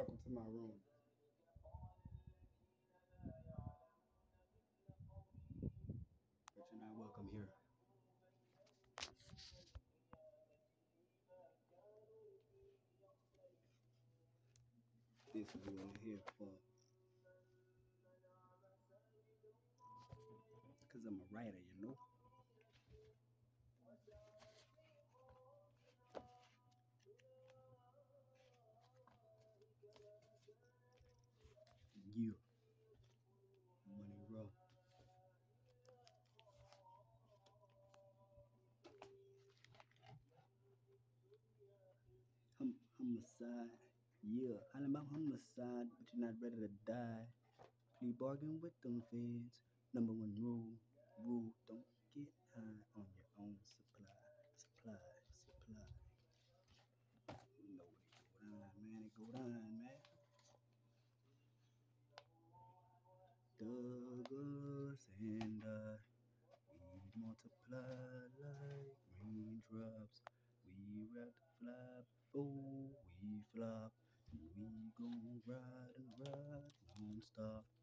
welcome to my room. But you're not welcome here. This is what we're here for. Because I'm a writer, you know? You, Money Row. Homicide. Yeah, all about homicide, but you're not ready to die. Plea bargain with them feds. Number one rule, don't get high on your own supply. Supply. You know what it go down, man. It go down, man. Douglas and we multiply like raindrops. We rather fly before we flop. We gon' ride and ride non-stop.